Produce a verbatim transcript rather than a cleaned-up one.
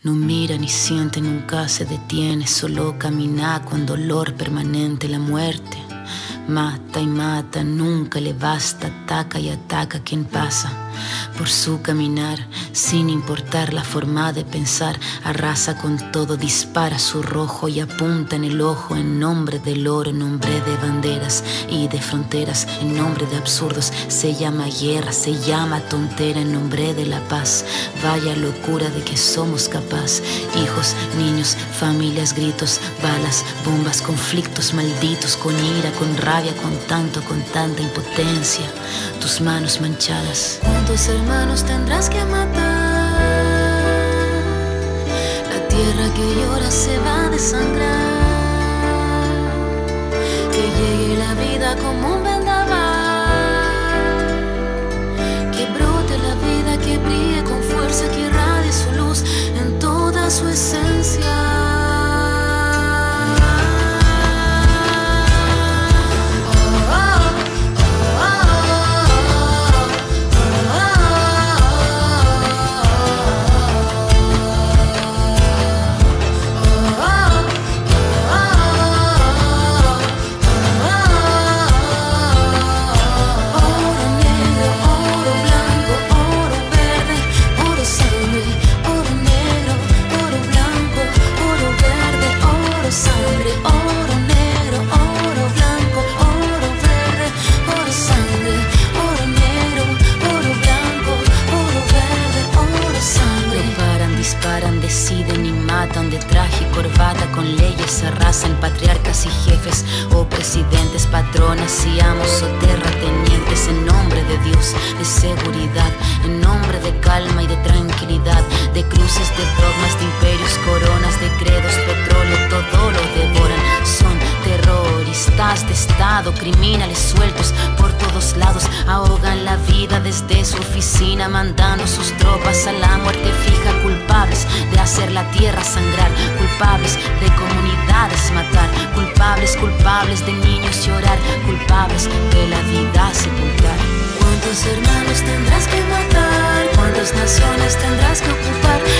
No mira ni siente, nunca se detiene, solo camina con dolor permanente. La muerte mata y mata, nunca le basta, ataca y ataca a quien pasa por su caminar, sin importar la forma de pensar. Arrasa con todo, dispara su rojo y apunta en el ojo, en nombre del oro, en nombre de banderas y de fronteras, en nombre de absurdos. Se llama guerra, se llama tontera, en nombre de la paz. Vaya locura de que somos capaz. Hijos, niños, familias, gritos, balas, bombas, conflictos malditos, con ira, con rabia, con tanto, con tanta impotencia. Tus manos manchadas. ¿Cuántos hermanos tendrás que matar? La tierra que llora se va a desangrar. Que llegue la vida como un vendaval, que brote la vida, que brille con fuerza, que irradie su luz en toda su esencia. Deciden y matan de traje y corbata, con leyes arrasan patriarcas y jefes, o presidentes, patronas y amos o terratenientes. En nombre de Dios, de seguridad, en nombre de calma y de tranquilidad, de cruces, de dogmas, de imperios, coronas, de credos, petróleo, todo lo devoran. Son terroristas de Estado, criminales sueltos por todos lados, ahogan la vida desde su oficina, mandando sus tropas a la muerte fija. Culpables de hacer la tierra sangrar, culpables de comunidades matar, culpables, culpables de niños llorar, culpables de la vida sepultar. ¿Cuántos hermanos tendrás que matar? ¿Cuántas naciones tendrás que ocupar?